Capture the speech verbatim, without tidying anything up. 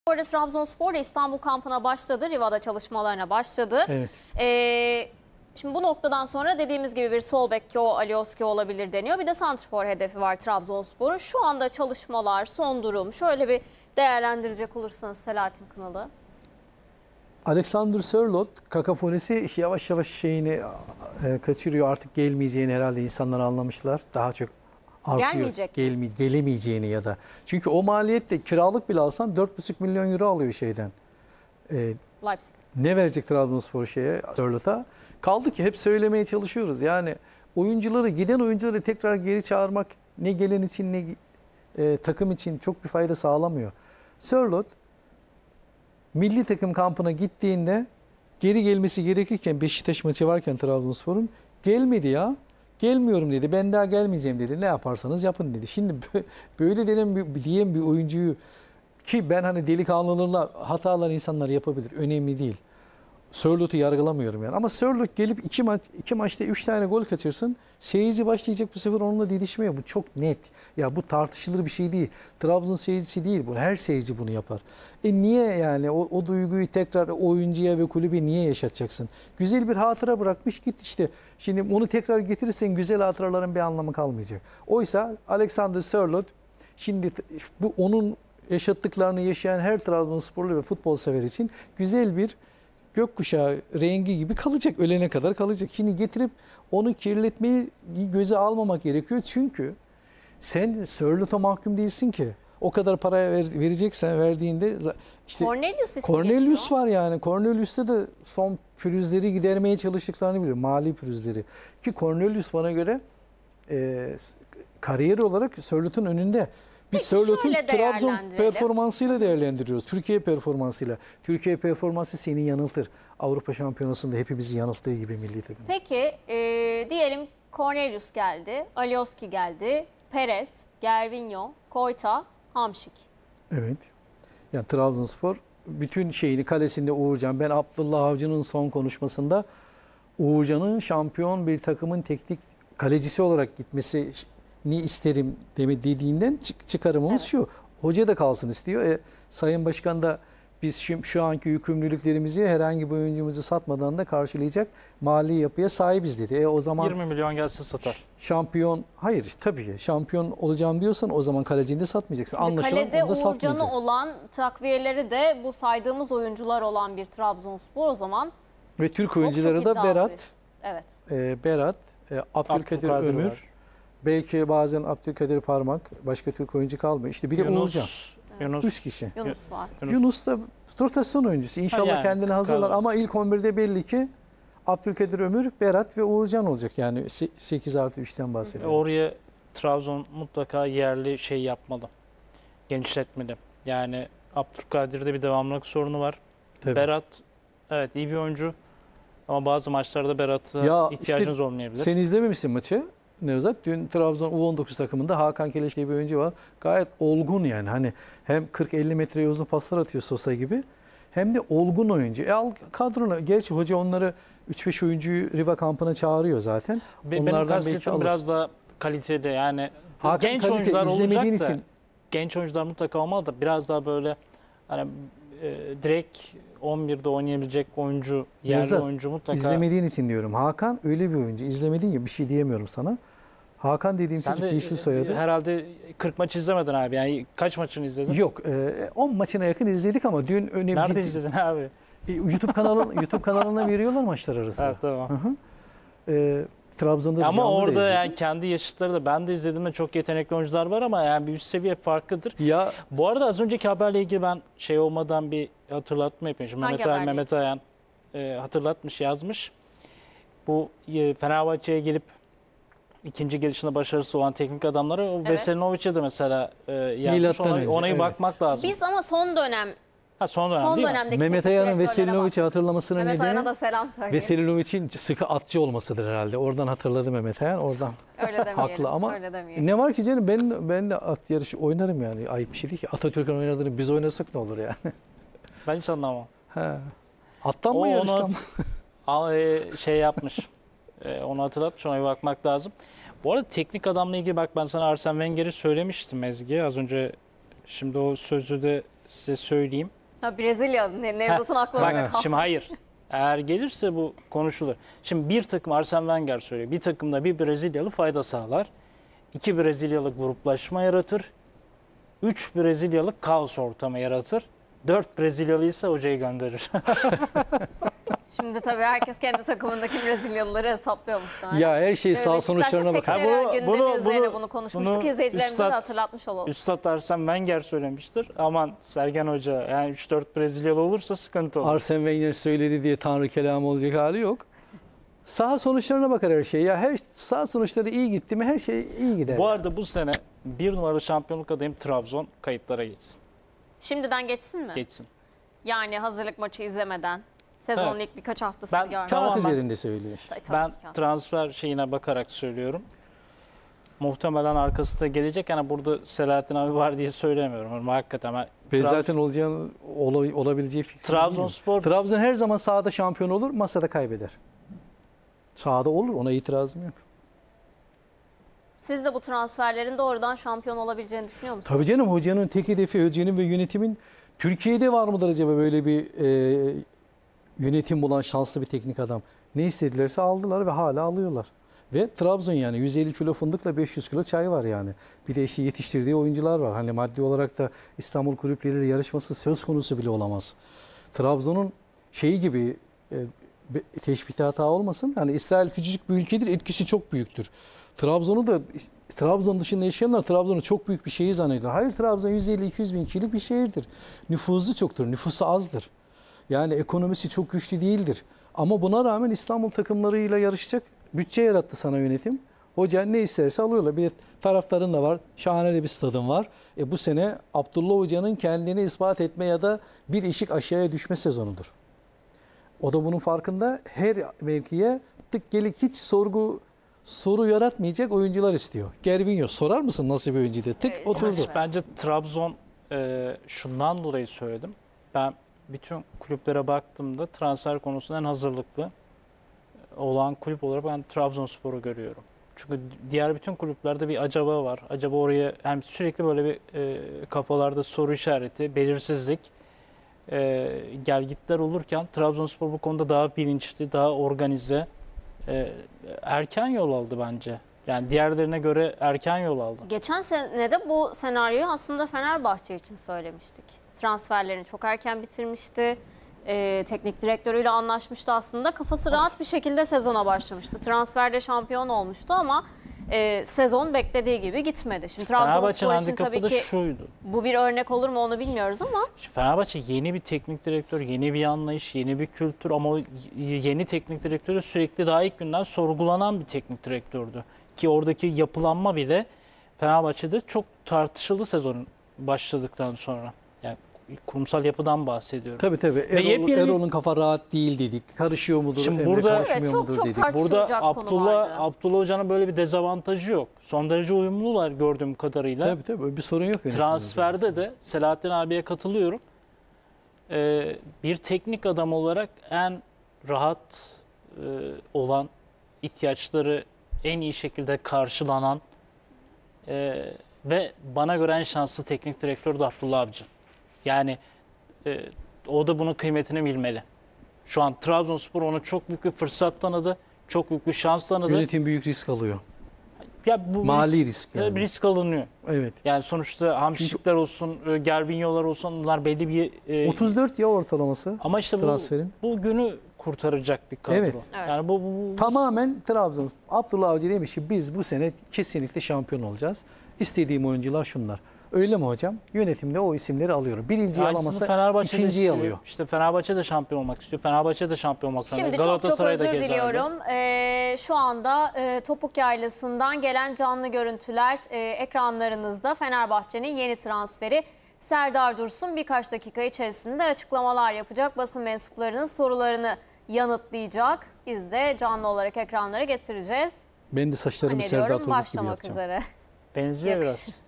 Bu arada Trabzonspor da İstanbul kampına başladı. Riva'da çalışmalarına başladı. Evet. Ee, şimdi bu noktadan sonra dediğimiz gibi bir sol bek o Alioski olabilir deniyor. Bir de santrfor hedefi var Trabzonspor'un. Şu anda çalışmalar, son durum şöyle bir değerlendirecek olursanız Selahattin Kınalı. Alexander Sörloth kakafonisi yavaş yavaş şeyini e, kaçırıyor. Artık gelmeyeceğini herhalde insanlar anlamışlar. Daha çok artıyor. Gelmeyecek. Gelme, gelemeyeceğini ya da. Çünkü o maliyette kiralık bile alsan dört buçuk milyon euro alıyor şeyden. E, Leipzig. ne verecek Trabzonspor şeye, Sörloth'a? Kaldı ki hep söylemeye çalışıyoruz. Yani oyuncuları, giden oyuncuları tekrar geri çağırmak ne gelen için ne e, takım için çok bir fayda sağlamıyor. Sörloth milli takım kampına gittiğinde geri gelmesi gerekirken Beşiktaş maçı varken Trabzonspor'un gelmedi ya. Gelmiyorum dedi. Ben daha gelmeyeceğim dedi. Ne yaparsanız yapın dedi. Şimdi böyle denen bir, diyen bir oyuncuyu ki ben hani delikanlılığına hatalar insanlar yapabilir. Önemli değil. Sörloth'u yargılamıyorum yani. Ama Sörloth gelip iki maç iki maçta üç tane gol kaçırsın. Seyirci başlayacak bu sefer onunla didişmeye. Bu çok net. Ya bu tartışılır bir şey değil. Trabzon seyircisi değil bu. Her seyirci bunu yapar. E niye yani o, o duyguyu tekrar oyuncuya ve kulübe niye yaşatacaksın? Güzel bir hatıra bırakmış git işte. Şimdi onu tekrar getirirsen güzel hatıraların bir anlamı kalmayacak. Oysa Alexander Sörloth şimdi bu onun yaşattıklarını yaşayan her Trabzonsporlu ve futbol sever için güzel bir gökkuşağı rengi gibi kalacak. Ölene kadar kalacak. Şimdi getirip onu kirletmeyi göze almamak gerekiyor. Çünkü sen Sörloth'a mahkum değilsin ki. O kadar paraya ver, vereceksen verdiğinde işte Cornelius ismi Cornelius geçiyor. var yani. Cornelius'ta da son pürüzleri gidermeye çalıştıklarını biliyor. Mali pürüzleri. Ki Cornelius bana göre e, kariyer olarak Sörloth'un önünde. Biz Sörloth'un Trabzon performansıyla değerlendiriyoruz. Türkiye performansıyla. Türkiye performansı seni yanıltır. Avrupa Şampiyonası'nda hepimizi yanılttığı gibi milli takım. Peki e, diyelim Cornelius geldi, Alioski geldi, Perez, Gervinho, Koyta, Hamşik. Evet. Yani Trabzonspor bütün şeyini kalesinde Uğurcan. Ben Abdullah Avcı'nın son konuşmasında Uğurcan'ın şampiyon bir takımın teknik kalecisi olarak gitmesi ni isterim deme dediğinden çıkarımımız evet. Şu. Hoca da kalsın istiyor. E, Sayın Başkan da biz şu, şu anki yükümlülüklerimizi herhangi bir oyuncumuzu satmadan da karşılayacak mali yapıya sahibiz dedi. E, o zaman yirmi milyon gelse satar. Şampiyon hayır tabii ki şampiyon olacağım diyorsan o zaman kalecini de satmayacaksın. Şimdi anlaşılan kalede onu da satmayacak. Uğurcan'ı olan takviyeleri de bu saydığımız oyuncular olan bir Trabzonspor o zaman. Ve Türk oyuncuları çok, da çok Berat, evet. e, Berat, e, Abdülkadir, Abdülkadir Ömür. var. Belki bazen Abdülkadir Parmak, başka Türk oyuncu kalmıyor. İşte bir de Yunus, Uğurcan. Yunus, Üç kişi. Yunus var. Yunus, Yunus da rotasyon oyuncusu. İnşallah yani, kendini hazırlar. kalır. Ama ilk on birde belli ki Abdülkadir Ömür, Berat ve Uğurcan olacak. Yani sekiz artı üçten bahsediyorum. Oraya Trabzon mutlaka yerli şey yapmalı. Genişletmeli. Yani Abdülkadir'de bir devamlılık sorunu var. Tabii. Berat evet iyi bir oyuncu. Ama bazı maçlarda Berat'a ihtiyacınız işte, olmayabilir. Sen izlememişsin maçı Nevzat. Dün Trabzon U on dokuz takımında Hakan Keleş diye bir oyuncu var. Gayet olgun yani. Hani hem kırk elli metreye uzun paslar atıyor Sosa gibi. Hem de olgun oyuncu. E al kadrona. Gerçi hoca onları üç beş oyuncuyu Riva kampına çağırıyor zaten. Be, benim kastettiğim biraz da kaliteli yani. Hakan genç kalite, oyuncular olacak da. Için... Genç oyuncular mutlaka olmalı da biraz daha böyle hani e, direkt on birde oynayabilecek oyuncu, yerli Nevzat, oyuncu mutlaka. İzlemediğin için diyorum. Hakan öyle bir oyuncu. İzlemediğin gibi bir şey diyemiyorum sana. Hakan dediğim Sen çocuk de, yeşil soyadı. Herhalde kırk maç izlemedin abi. Yani kaç maçını izledin? Yok. on maçına yakın izledik ama dün önemli. Nerede ciddi... izledin abi? YouTube kanalın YouTube kanalına veriyorlar maçlar arasında. Evet tamam. Hı hı. E, Trabzon'da ama orada yani kendi yaşıtları da ben de izlediğimde çok yetenekli oyuncular var ama yani bir üst seviye farklıdır. Ya bu arada az önceki haberle ilgili ben şey olmadan bir hatırlatma yapayım. Şimdi Mehmet Ayan, Mehmet Ayan e, hatırlatmış, yazmış. Bu e, Fenerbahçe'ye gelip ikinci gelişinde başarısı olan teknik adamlara evet. Veselinovic'e de mesela e, yazmış. Ona, ona evet. bakmak lazım. Biz ama son dönem Ha, son dönem son değil dönemdeki Mehmet Ayan'ın Veselinovic'i hatırlamasının Mehmet nedeni Ayan'a da selam söyleyeyim. Veselinovic'in sıkı atçı olmasıdır herhalde. Oradan hatırladı Mehmet Ayan. Oradan öyle demeyelim, haklı ama öyle ne var ki canım ben ben de at yarışı oynarım yani. Ayıp bir şey değil ki. Atatürk'ün oynadığını biz oynasak ne olur yani. Ben hiç anlamam. He. Attan mı yarıştan mı? Şey yapmış. Onu hatırlatmış. Ona bir bakmak lazım. Bu arada teknik adamla ilgili bak ben sana Arsene Wenger'i söylemiştim Ezgi. Az önce şimdi o sözü de size söyleyeyim. Ha, Brezilya, Ne- Nevzat'ın aklı Bak, orada kalmış. şimdi hayır. Eğer gelirse bu konuşulur. Şimdi bir takım Arsene Wenger söylüyor. Bir takımda bir Brezilyalı fayda sağlar. İki Brezilyalı gruplaşma yaratır. Üç Brezilyalı kaos ortamı yaratır. Dört Brezilyalı ise hocayı gönderir. Şimdi tabii herkes kendi takımındaki Brezilyalıları hesaplıyor muhtemelen. Ya her şey Evet, sağ Beşiktaş'ta sonuçlarına bak. Tekşehir'e Ha, bunu- gündemi bunu- üzerine bunu, bunu- konuşmuştuk. bunu İzleyicilerimize Üstad- de hatırlatmış olalım. Üstad Arsene Wenger söylemiştir. Aman Sergen Hoca yani üç dört Brezilyalı olursa sıkıntı olur. Arsene Wenger söyledi diye tanrı kelamı olacak hali yok. Sağ sonuçlarına bakar her şey. Ya her sağ sonuçları iyi gitti mi her şey iyi gider. Bu arada bu sene bir numaralı şampiyonluk adayım Trabzon, kayıtlara geçsin. Şimdiden geçsin mi? Geçsin. Yani hazırlık maçı izlemeden. Sezonun Evet. ilk birkaç haftasını Ben görmeden. Kağıt tamamen- üzerinde söylüyor işte. Tabii Ben ki. transfer şeyine bakarak söylüyorum. Muhtemelen arkası da gelecek. Yani burada Selahattin abi var diye söylemiyorum. Ama hakikaten ben Ve Trabzon- zaten olacağını, ola- olabileceği fikri Trabzonspor Trabzon her zaman sahada şampiyon olur, masada kaybeder. Sahada olur, ona itirazım yok. Siz de bu transferlerin doğrudan şampiyon olabileceğini düşünüyor musunuz? Tabii canım, hocanın tek hedefi, hocanın ve yönetimin Türkiye'de var mıdır acaba böyle bir e, yönetim bulan şanslı bir teknik adam? Ne istedilerse aldılar ve hala alıyorlar. Ve Trabzon yani yüz elli kilo fındıkla beş yüz kilo çay var yani. Bir de işte yetiştirdiği oyuncular var. Hani maddi olarak da İstanbul kulüpleriyle yarışması söz konusu bile olamaz. Trabzon'un şeyi gibi e, be- teşbihte hata olmasın. Hani İsrail küçücük bir ülkedir, etkisi çok büyüktür. Trabzon'u da Trabzon dışında yaşayanlar Trabzon'u çok büyük bir şehir zannediyorlar. Hayır, Trabzon yüz elli iki yüz bin kişilik bir şehirdir. Nüfusu çoktur, nüfusu azdır. Yani ekonomisi çok güçlü değildir. Ama buna rağmen İstanbul takımlarıyla yarışacak bütçe yarattı sana yönetim. Hoca ne isterse alıyorlar. Bir de taraftarın da var. Şahane de bir stadın var. E bu sene Abdullah Hoca'nın kendini ispat etme ya da bir eşik aşağıya düşme sezonudur. O da bunun farkında. Her mevkiye tık gelik hiç sorgu soru yaratmayacak oyuncular istiyor. Gervinho sorar mısın nasıl bir oyuncu diye. Tık Evet. oturdu. Evet. bence Trabzon e, şundan dolayı söyledim. Ben bütün kulüplere baktığımda transfer konusunda en hazırlıklı olan kulüp olarak ben Trabzonspor'u görüyorum. Çünkü diğer bütün kulüplerde bir acaba var. Acaba oraya hem sürekli böyle bir e, kafalarda soru işareti, belirsizlik, e, gelgitler olurken Trabzonspor bu konuda daha bilinçli, daha organize, e, erken yol aldı bence. Yani diğerlerine göre erken yol aldı. Geçen sene de bu senaryoyu aslında Fenerbahçe için söylemiştik. Transferlerini çok erken bitirmişti. Ee, teknik direktörüyle anlaşmıştı aslında. Kafası rahat bir şekilde sezona başlamıştı. Transferde şampiyon olmuştu ama e, sezon beklediği gibi gitmedi. Şimdi Fenerbahçe'nin Trabzonspor için handikapı tabii da ki şuydu. bu bir örnek olur mu onu bilmiyoruz ama Şimdi Fenerbahçe yeni bir teknik direktör, yeni bir anlayış, yeni bir kültür ama o y- yeni teknik direktörü sürekli daha ilk günden sorgulanan bir teknik direktördü. Ki oradaki yapılanma bile Fenerbahçe'de çok tartışıldı sezonun başladıktan sonra. Yani kurumsal yapıdan bahsediyorum. Tabii tabii. Erol, yepyeni- Erol'un kafa rahat değil dedik. Karışıyor mudur? Şimdi Emre burada- karışmıyor Evet, çok- mudur çok dedik. tartışılır. Burada Tartışılacak konu Abdullah vardı. Abdullah Hoca'nın böyle bir dezavantajı yok. Son derece uyumlular gördüğüm kadarıyla. Tabii tabii, öyle bir sorun yok. yönetimde. Transferde de Selahattin abiye katılıyorum. Ee, bir teknik adam olarak en rahat e, olan, ihtiyaçları en iyi şekilde karşılanan e, ve bana göre en şanslı teknik direktör de Abdullah Avcı. Yani e, o da bunun kıymetini bilmeli. Şu an Trabzonspor ona çok büyük bir fırsat tanıdı. Çok büyük bir şans tanıdı. Yönetim büyük risk alıyor. Ya bu Mali risk yani. risk alınıyor. Evet. Yani sonuçta hamşikler olsun, e, Gervinho'lar olsun bunlar belli bir... e, otuz dört ya ortalaması Ama işte bu, transferin. bu günü kurtaracak bir kadro. Evet. Evet. Yani bu, bu, bu Tamamen Trabzon. Abdullah Avcı demiş ki biz bu sene kesinlikle şampiyon olacağız. İstediğim oyuncular şunlar. Öyle mi hocam? Yönetimde o isimleri alıyorum. Birinciyi aynısını alamasa Fenerbahçe'de ikinciyi istiyor. alıyor. İşte Fenerbahçe de şampiyon olmak istiyor. Fenerbahçe de şampiyon olmak istiyor. şimdi çok çok Galatasaray'da özür keza öyle. diliyorum. Ee, şu anda e, Topuk Yaylası'ndan gelen canlı görüntüler e, ekranlarınızda. Fenerbahçe'nin yeni transferi Serdar Dursun birkaç dakika içerisinde açıklamalar yapacak. Basın mensuplarının sorularını yanıtlayacak. Biz de canlı olarak ekranlara getireceğiz. Ben de saçlarımı Serdar Zannediyorum Topuk gibi başlamak yapacağım. üzere. Benziyor Yakış- biraz.